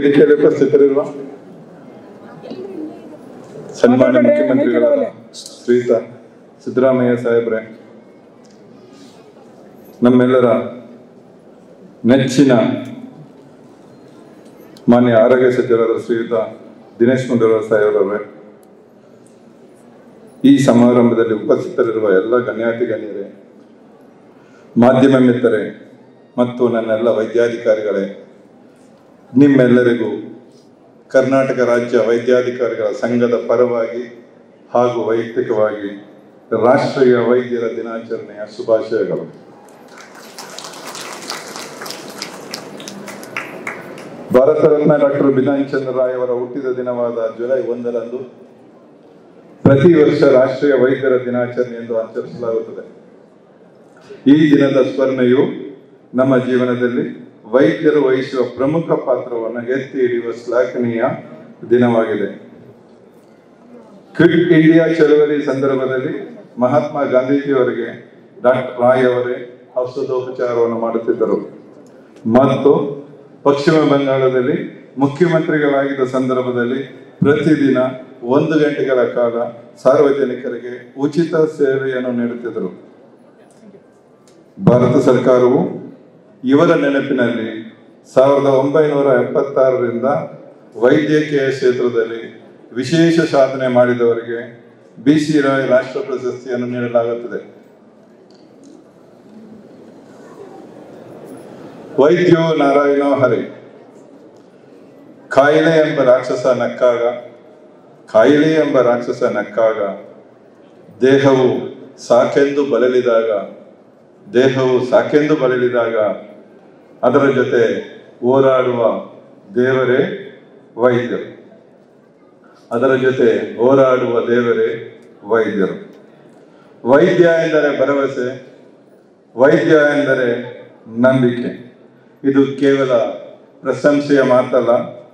ವೇದಿಕೆಯಲ್ಲಿ ಉಪಸ್ಥಿತರಿರುವ ಸನ್ಮಾನ್ಯ ಮುಖ್ಯಮಂತ್ರಿಗಳಾದ ಶ್ರೀಯುತ ಸಿದ್ದರಾಮಯ್ಯ ಸಾಹೇಬ್ರೆ, ನಮ್ಮೆಲ್ಲರ ನೆಚ್ಚಿನ ಮಾನ್ಯ ಆರೋಗ್ಯ ಸಚಿವರಾದ ಶ್ರೀಯುತ ದಿನೇಶ್ ಗುಂಡೂರಾವ್ ಸಾಹೇಬ್ರವರೇ, ಈ ಸಮಾರಂಭದಲ್ಲಿ ಉಪಸ್ಥಿತರಿರುವ ಎಲ್ಲ ಗಣ್ಯಾತಿ ಗಣ್ಯರೇ, ಮಾಧ್ಯಮ ಮಿತ್ರರೇ ಮತ್ತು ನನ್ನೆಲ್ಲ ವೈದ್ಯಾಧಿಕಾರಿಗಳೇ, ನಿಮ್ಮೆಲ್ಲರಿಗೂ ಕರ್ನಾಟಕ ರಾಜ್ಯ ವೈದ್ಯಾಧಿಕಾರಿಗಳ ಸಂಘದ ಪರವಾಗಿ ಹಾಗೂ ವೈಯಕ್ತಿಕವಾಗಿ ರಾಷ್ಟ್ರೀಯ ವೈದ್ಯರ ದಿನಾಚರಣೆಯ ಶುಭಾಶಯಗಳು. ಭಾರತ ರತ್ನ ಡಾಕ್ಟರ್ ಬಿನಾಯ್ ಚಂದ್ರ ರಾಯ್ ಅವರ ಹುಟ್ಟಿದ ದಿನವಾದ ಜುಲೈ 1ರಂದು ಪ್ರತಿ ವರ್ಷ ರಾಷ್ಟ್ರೀಯ ವೈದ್ಯರ ದಿನಾಚರಣೆ ಎಂದು ಆಚರಿಸಲಾಗುತ್ತದೆ. ಈ ದಿನದ ಸ್ಮರಣೆಯು ನಮ್ಮ ಜೀವನದಲ್ಲಿ ವೈದ್ಯರು ವಹಿಸುವ ಪ್ರಮುಖ ಪಾತ್ರವನ್ನು ಎತ್ತಿ ಹಿಡಿಯುವ ಶ್ಲಾಘನೀಯ ದಿನವಾಗಿದೆ. ಕ್ವಿಟ್ ಇಂಡಿಯಾ ಚಳವಳಿ ಸಂದರ್ಭದಲ್ಲಿ ಮಹಾತ್ಮ ಗಾಂಧೀಜಿಯವರಿಗೆ ಡಾಕ್ಟರ್ ರಾಯ್ ಅವರೇ ಔಷಧೋಪಚಾರವನ್ನು ಮಾಡುತ್ತಿದ್ದರು ಮತ್ತು ಪಶ್ಚಿಮ ಬಂಗಾಳದಲ್ಲಿ ಮುಖ್ಯಮಂತ್ರಿಗಳಾಗಿದ್ದ ಸಂದರ್ಭದಲ್ಲಿ ಪ್ರತಿದಿನ 1 ಗಂಟೆಗಳ ಕಾಲ ಸಾರ್ವಜನಿಕರಿಗೆ ಉಚಿತ ಸೇವೆಯನ್ನು ನೀಡುತ್ತಿದ್ದರು. ಭಾರತ ಸರ್ಕಾರವು ಇವರ ನೆನಪಿನಲ್ಲಿ 1976ರಿಂದ ವೈದ್ಯಕೀಯ ಕ್ಷೇತ್ರದಲ್ಲಿ ವಿಶೇಷ ಸಾಧನೆ ಮಾಡಿದವರಿಗೆ BC ರಾಯ್ ರಾಷ್ಟ್ರ ಪ್ರಶಸ್ತಿಯನ್ನು ನೀಡಲಾಗುತ್ತದೆ. ವೈದ್ಯೋ ನಾರಾಯಣೋ ಹರಿ. ಕಾಯಿಲೆ ಎಂಬ ರಾಕ್ಷಸ ನಕ್ಕಾಗ ದೇಹವು ಸಾಕೆಂದು ಬಳಲಿದಾಗ ಅದರ ಜೊತೆ ಹೋರಾಡುವ ದೇವರೇ ವೈದ್ಯರು. ವೈದ್ಯ ಎಂದರೆ ಭರವಸೆ, ವೈದ್ಯ ಎಂದರೆ ನಂಬಿಕೆ. ಇದು ಕೇವಲ ಪ್ರಶಂಸೆಯ ಮಾತಲ್ಲ,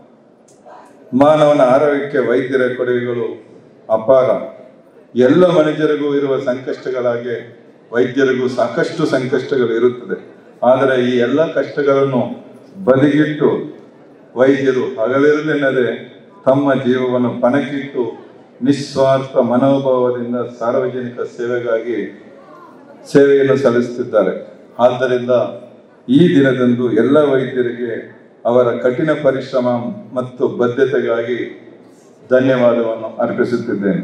ಮಾನವನ ಆರೋಗ್ಯಕ್ಕೆ ವೈದ್ಯರ ಕೊಡುಗೆಗಳು ಅಪಾರ. ಎಲ್ಲ ಮನುಷ್ಯರಿಗೂ ಇರುವ ಸಂಕಷ್ಟಗಳಾಗಿ ವೈದ್ಯರಿಗೂ ಸಾಕಷ್ಟು ಸಂಕಷ್ಟಗಳು ಇರುತ್ತದೆ. ಆದರೆ ಈ ಎಲ್ಲ ಕಷ್ಟಗಳನ್ನು ಬದಿಗಿಟ್ಟು ವೈದ್ಯರು ಹಗಲಿರುಳೆನ್ನದೆ ತಮ್ಮ ಜೀವವನ್ನು ಪಣಕ್ಕಿಟ್ಟು ನಿಸ್ವಾರ್ಥ ಮನೋಭಾವದಿಂದ ಸಾರ್ವಜನಿಕ ಸೇವೆಗಾಗಿ ಸೇವೆಯನ್ನು ಸಲ್ಲಿಸುತ್ತಿದ್ದಾರೆ. ಆದ್ದರಿಂದ ಈ ದಿನದಂದು ಎಲ್ಲ ವೈದ್ಯರಿಗೆ ಅವರ ಕಠಿಣ ಪರಿಶ್ರಮ ಮತ್ತು ಬದ್ಧತೆಗಾಗಿ ಧನ್ಯವಾದವನ್ನು ಅರ್ಪಿಸುತ್ತಿದ್ದೇನೆ.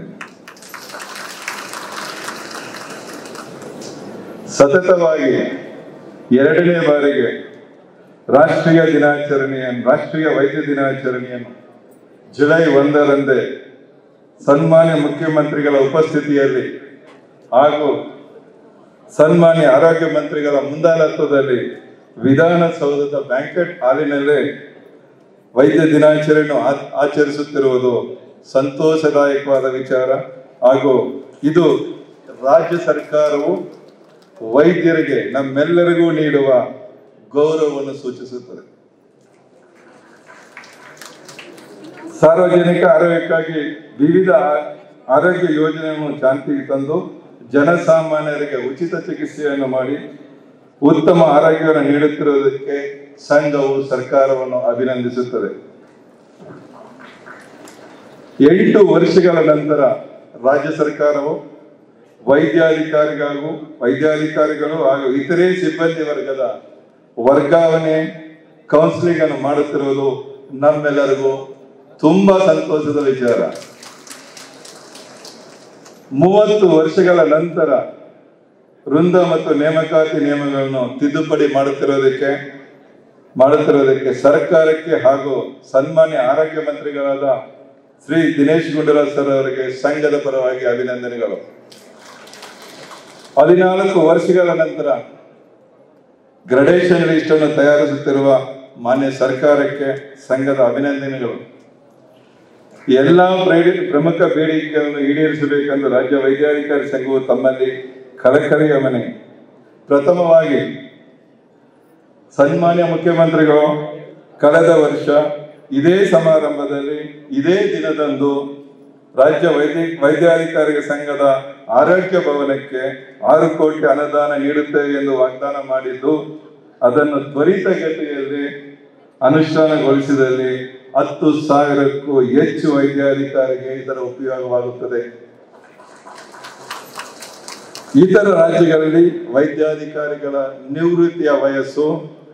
ಸತತವಾಗಿ 2ನೇ ಬಾರಿಗೆ ರಾಷ್ಟ್ರೀಯ ವೈದ್ಯ ದಿನಾಚರಣೆಯನ್ನು ಜುಲೈ 1ರಂದೇ ಸನ್ಮಾನ್ಯ ಮುಖ್ಯಮಂತ್ರಿಗಳ ಉಪಸ್ಥಿತಿಯಲ್ಲಿ ಹಾಗೂ ಸನ್ಮಾನ್ಯ ಆರೋಗ್ಯ ಮಂತ್ರಿಗಳ ಮುಂದಾಳತ್ವದಲ್ಲಿ ವಿಧಾನಸೌಧದ ಬ್ಯಾಂಕ್ವೆಟ್ ಹಾಲಿನಲ್ಲೇ ವೈದ್ಯ ದಿನಾಚರಣೆಯನ್ನು ಆಚರಿಸುತ್ತಿರುವುದು ಸಂತೋಷದಾಯಕವಾದ ವಿಚಾರ. ಹಾಗೂ ಇದು ರಾಜ್ಯ ಸರ್ಕಾರವು ವೈದ್ಯರಿಗೆ ನಮ್ಮೆಲ್ಲರಿಗೂ ನೀಡುವ ಗೌರವವನ್ನು ಸೂಚಿಸುತ್ತದೆ. ಸಾರ್ವಜನಿಕ ಆರೋಗ್ಯಕ್ಕಾಗಿ ವಿವಿಧ ಆರೋಗ್ಯ ಯೋಜನೆಯನ್ನು ಜಾರಿಗೆ ತಂದು ಜನಸಾಮಾನ್ಯರಿಗೆ ಉಚಿತ ಚಿಕಿತ್ಸೆಯನ್ನು ಮಾಡಿ ಉತ್ತಮ ಆರೋಗ್ಯವನ್ನು ನೀಡುತ್ತಿರುವುದಕ್ಕೆ ಸಂಘವು ಸರ್ಕಾರವನ್ನು ಅಭಿನಂದಿಸುತ್ತದೆ. 8 ವರ್ಷಗಳ ನಂತರ ರಾಜ್ಯ ಸರ್ಕಾರವು ವೈದ್ಯಾಧಿಕಾರಿಗಳು ಹಾಗೂ ಇತರೆ ಸಿಬ್ಬಂದಿ ವರ್ಗದ ವರ್ಗಾವಣೆ ಕೌನ್ಸಿಲಿಂಗ್ ಅನ್ನು ಮಾಡುತ್ತಿರುವುದು ನಮ್ಮೆಲ್ಲರಿಗೂ ತುಂಬಾ ಸಂತೋಷದ ವಿಚಾರ. 30 ವರ್ಷಗಳ ನಂತರ ವೃಂದ ಮತ್ತು ನೇಮಕಾತಿ ನಿಯಮಗಳನ್ನು ತಿದ್ದುಪಡಿ ಮಾಡುತ್ತಿರುವುದಕ್ಕೆ ಸರ್ಕಾರಕ್ಕೆ ಹಾಗೂ ಸನ್ಮಾನ್ಯ ಆರೋಗ್ಯ ಮಂತ್ರಿಗಳಾದ ಶ್ರೀ ದಿನೇಶ್ ಗುಂಡೂರಾವ್ ಸರ್ ಅವರಿಗೆ ಸಂಘದ ಪರವಾಗಿ ಅಭಿನಂದನೆಗಳು. 14 ವರ್ಷಗಳ ನಂತರ ಗ್ರೇಡೇಷನ್ ಲಿಸ್ಟ್ ಅನ್ನು ತಯಾರಿಸುತ್ತಿರುವ ಮಾನ್ಯ ಸರ್ಕಾರಕ್ಕೆ ಸಂಘದ ಅಭಿನಂದನೆಗಳು. ಎಲ್ಲ ಪ್ರಮುಖ ಬೇಡಿಕೆಗಳನ್ನು ಈಡೇರಿಸಬೇಕೆಂದು ರಾಜ್ಯ ವೈದ್ಯಾಧಿಕಾರಿ ಸಂಘವು ತಮ್ಮಲ್ಲಿ ಕಳಕಳಿಯ ಮನೆ. ಪ್ರಥಮವಾಗಿ ಸನ್ಮಾನ್ಯ ಮುಖ್ಯಮಂತ್ರಿಗಳು ಕಳೆದ ವರ್ಷ ಇದೇ ಸಮಾರಂಭದಲ್ಲಿ ಇದೇ ದಿನದಂದು ರಾಜ್ಯ ವೈದ್ಯಾಧಿಕಾರಿ ಸಂಘದ ಆರೋಗ್ಯ ಭವನಕ್ಕೆ 6 ಕೋಟಿ ಅನುದಾನ ನೀಡುತ್ತೇವೆ ಎಂದು ವಾಗ್ದಾನ ಮಾಡಿದ್ದು, ಅದನ್ನು ತ್ವರಿತಗತಿಯಲ್ಲಿ ಅನುಷ್ಠಾನಗೊಳಿಸಿದಲ್ಲಿ 10,000ಕ್ಕೂ ಹೆಚ್ಚು ವೈದ್ಯಾಧಿಕಾರಿಗೆ ಇದರ ಉಪಯೋಗವಾಗುತ್ತದೆ. ಇತರ ರಾಜ್ಯಗಳಲ್ಲಿ ವೈದ್ಯಾಧಿಕಾರಿಗಳ ನಿವೃತ್ತಿಯ ವಯಸ್ಸು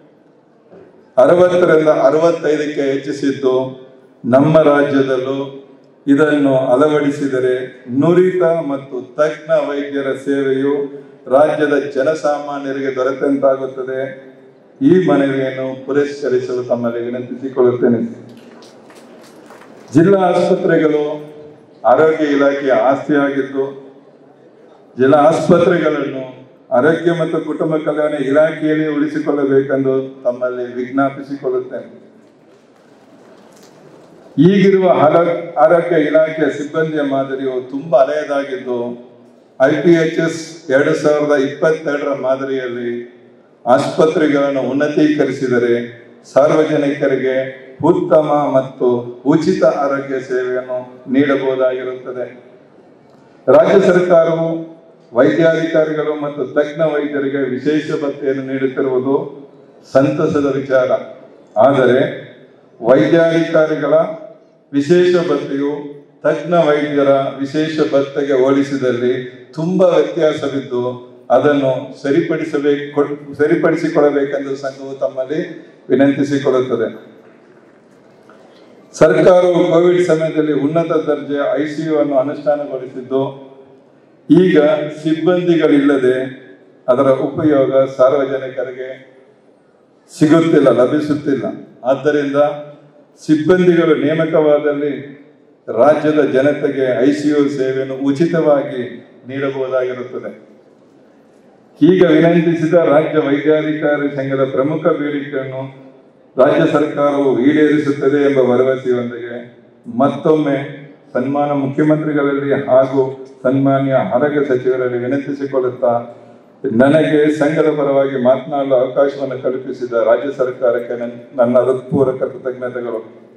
60ರಿಂದ 65ಕ್ಕೆ ಹೆಚ್ಚಿಸಿದ್ದು, ನಮ್ಮ ರಾಜ್ಯದಲ್ಲೂ ಇದನ್ನು ಅಳವಡಿಸಿದರೆ ನುರಿತ ಮತ್ತು ತಜ್ಞ ವೈದ್ಯರ ಸೇವೆಯು ರಾಜ್ಯದ ಜನಸಾಮಾನ್ಯರಿಗೆ ದೊರೆತಂತಾಗುತ್ತದೆ. ಈ ಮನವಿಯನ್ನು ಪುರಸ್ಕರಿಸಲು ತಮ್ಮಲ್ಲಿ ವಿನಂತಿಸಿಕೊಳ್ಳುತ್ತೇನೆ. ಜಿಲ್ಲಾ ಆಸ್ಪತ್ರೆಗಳು ಆರೋಗ್ಯ ಇಲಾಖೆಯ ಆಸ್ತಿಯಾಗಿದ್ದು, ಜಿಲ್ಲಾ ಆಸ್ಪತ್ರೆಗಳನ್ನು ಆರೋಗ್ಯ ಮತ್ತು ಕುಟುಂಬ ಕಲ್ಯಾಣ ಇಲಾಖೆಯಲ್ಲಿ ಉಳಿಸಿಕೊಳ್ಳಬೇಕೆಂದು ತಮ್ಮಲ್ಲಿ ವಿಜ್ಞಾಪಿಸಿಕೊಳ್ಳುತ್ತೇನೆ. ಈಗಿರುವ ಆರೋಗ್ಯ ಇಲಾಖೆಯ ಸಿಬ್ಬಂದಿಯ ಮಾದರಿಯು ತುಂಬಾ ಹಳೆಯದಾಗಿದ್ದು, IPHS 2022ರ ಮಾದರಿಯಲ್ಲಿ ಆಸ್ಪತ್ರೆಗಳನ್ನು ಉನ್ನತೀಕರಿಸಿದರೆ ಸಾರ್ವಜನಿಕರಿಗೆ ಉತ್ತಮ ಮತ್ತು ಉಚಿತ ಆರೋಗ್ಯ ಸೇವೆಯನ್ನು ನೀಡಬಹುದಾಗಿರುತ್ತದೆ. ರಾಜ್ಯ ಸರ್ಕಾರವು ವೈದ್ಯಾಧಿಕಾರಿಗಳು ಮತ್ತು ತಜ್ಞ ವೈದ್ಯರಿಗೆ ವಿಶೇಷ ಭತ್ಯೆಯನ್ನು ನೀಡುತ್ತಿರುವುದು ಸಂತಸದ ವಿಚಾರ. ಆದರೆ ವೈದ್ಯಾಧಿಕಾರಿಗಳ ವಿಶೇಷ ಭತ್ಯೆಯು ತಜ್ಞ ವೈದ್ಯರ ವಿಶೇಷ ಭತ್ಯೆಗೆ ಹೋಲಿಸಿದಲ್ಲಿ ತುಂಬಾ ವ್ಯತ್ಯಾಸವಿದ್ದು, ಅದನ್ನು ಸರಿಪಡಿಸಿಕೊಳ್ಳಬೇಕೆಂದು ಸಂಘವು ತಮ್ಮಲ್ಲಿ ವಿನಂತಿಸಿಕೊಳ್ಳುತ್ತದೆ. ಸರ್ಕಾರವು ಕೋವಿಡ್ ಸಮಯದಲ್ಲಿ ಉನ್ನತ ದರ್ಜೆಯ ICU ಅನ್ನು ಅನುಷ್ಠಾನಗೊಳಿಸಿದ್ದು, ಈಗ ಸಿಬ್ಬಂದಿಗಳಿಲ್ಲದೆ ಅದರ ಉಪಯೋಗ ಸಾರ್ವಜನಿಕರಿಗೆ ಲಭಿಸುತ್ತಿಲ್ಲ. ಆದ್ದರಿಂದ ಸಿಬ್ಬಂದಿಗಳು ನೇಮಕವಾದಲ್ಲಿ ರಾಜ್ಯದ ಜನತೆಗೆ ICU ಸೇವೆಯನ್ನು ಉಚಿತವಾಗಿ ನೀಡಬಹುದಾಗಿರುತ್ತದೆ. ಈಗ ವಿನಂತಿಸಿದ ರಾಜ್ಯ ವೈದ್ಯಾಧಿಕಾರಿ ಸಂಘದ ಪ್ರಮುಖ ಬೇಡಿಕೆಯನ್ನು ರಾಜ್ಯ ಸರ್ಕಾರವು ಈಡೇರಿಸುತ್ತದೆ ಎಂಬ ಭರವಸೆಯೊಂದಿಗೆ ಮತ್ತೊಮ್ಮೆ ಸನ್ಮಾನ ಮುಖ್ಯಮಂತ್ರಿಗಳಲ್ಲಿ ಹಾಗೂ ಸನ್ಮಾನ್ಯ ಆರೋಗ್ಯ ಸಚಿವರಲ್ಲಿ ವಿನಂತಿಸಿಕೊಳ್ಳುತ್ತಾ, ನನಗೆ ಸಂಘದ ಪರವಾಗಿ ಮಾತನಾಡಲು ಅವಕಾಶವನ್ನು ಕಲ್ಪಿಸಿದ ರಾಜ್ಯ ಸರ್ಕಾರಕ್ಕೆ ನನ್ನ ಹೃತ್ಪೂರ್ವಕ ಕೃತಜ್ಞತೆಗಳು.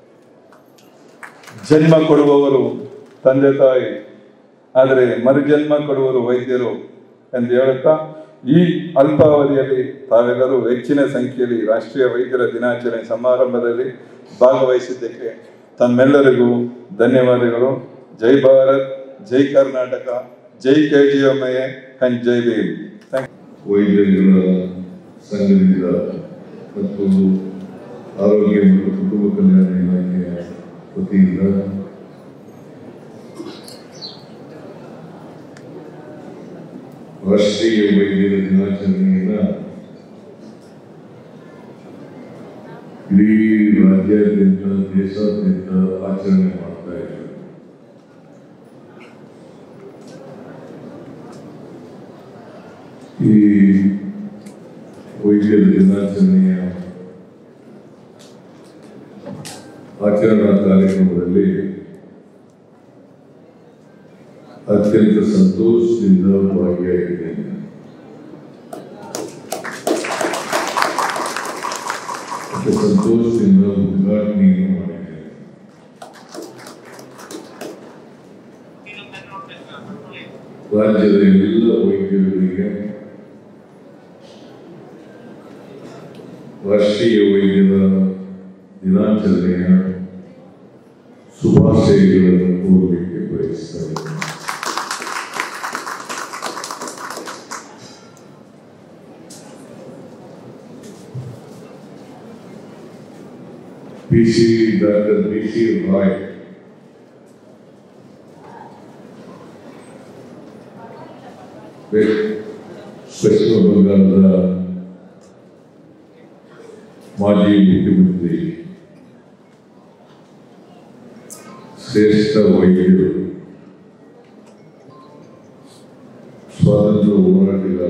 ಜನ್ಮ ಕೊಡುವವರು ತಂದೆ ತಾಯಿ, ಆದರೆ ಮರುಜನ್ಮ ಕೊಡುವರು ವೈದ್ಯರು ಎಂದು ಹೇಳುತ್ತಾ, ಈ ಅಲ್ಪಾವಧಿಯಲ್ಲಿ ತಾವೆಲ್ಲರೂ ಹೆಚ್ಚಿನ ಸಂಖ್ಯೆಯಲ್ಲಿ ರಾಷ್ಟ್ರೀಯ ವೈದ್ಯರ ದಿನಾಚರಣೆ ಸಮಾರಂಭದಲ್ಲಿ ಭಾಗವಹಿಸಿದ್ದಕ್ಕೆ ತಮ್ಮೆಲ್ಲರಿಗೂ ಧನ್ಯವಾದಗಳು. ಜೈ ಭಾರತ್, ಜೈ ಕರ್ನಾಟಕ, ಜೈ KGMA ಅಂಡ್ ಜೈ ಭೀಮ್. ವೈದ್ಯರುಗಳ ಸಂಘದಿಂದ ಮತ್ತು ಆರೋಗ್ಯ ಮತ್ತು ಕುಟುಂಬ ಕಲ್ಯಾಣ ಇಲಾಖೆಯ ವತಿಯಿಂದ ರಾಷ್ಟ್ರೀಯ ವೈದ್ಯರ ದಿನಾಚರಣೆಯನ್ನು ಇಡೀ ರಾಜ್ಯಾದ್ಯಂತ ದೇಶಾದ್ಯಂತ ಆಚರಣೆ ಮಾಡ್ತಾ ಇದ್ದಾರೆ. ಈ ವೈದ್ಯರ ದಿನಾಚರಣೆಯ ಆಚರಣಾ ಕಾರ್ಯಕ್ರಮದಲ್ಲಿ ಅತ್ಯಂತ ಸಂತೋಷದಿಂದ ಭಾಗಿಯಾಗಿದ್ದೇನೆ. ಸಂತೋಷದಿಂದ ಉದ್ಘಾಟನೆಯನ್ನು ಮಾಡಿದ್ದೇನೆ. ರಾಜ್ಯದ ಎಲ್ಲ ವೈದ್ಯರಿಗೆ ರಾಷ್ಟ್ರೀಯ ವೈದ್ಯರ ದಿನಾಚರಣೆಯ ಶುಭಾಶಯಗಳನ್ನು ಕೋರಲಿಕ್ಕೆ ಬಯಸುತ್ತೇನೆ. ಡಾಕ್ಟರ್ BC ರಾಯ್ ಪಶ್ಚಿಮ ಬಂಗಾಳದ ಮಾಜಿ ಮುಖ್ಯಮಂತ್ರಿ, ಶ್ರೇಷ್ಠ ವೈದ್ಯರು, ಸ್ವಾತಂತ್ರ್ಯ ಹೋರಾಟಗಾರ.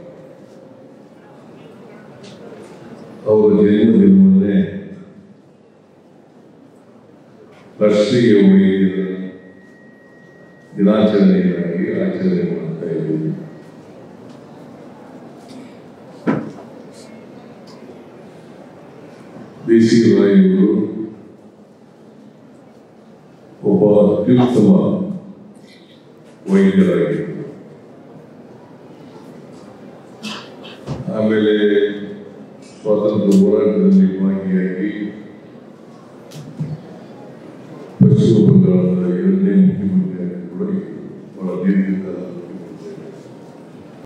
ಅವರ ಜನ್ಮದಿನವನ್ನೇ ರಾಷ್ಟ್ರೀಯ ವೈದ್ಯರ ದಿನಾಚರಣೆಯಾಗಿ ಆಚರಣೆ ಮಾಡ್ತಾ ಇದ್ದೀವಿ. BC ರಾಯ್ ಅವರು ಒಬ್ಬ ಅತ್ಯುತ್ತಮ ವೈದ್ಯರಾಗಿದ್ದರು. ಆಮೇಲೆ ಸ್ವಾತಂತ್ರ್ಯ ಹೋರಾಟದಲ್ಲಿ ಭಾಗಿಯಾಗಿ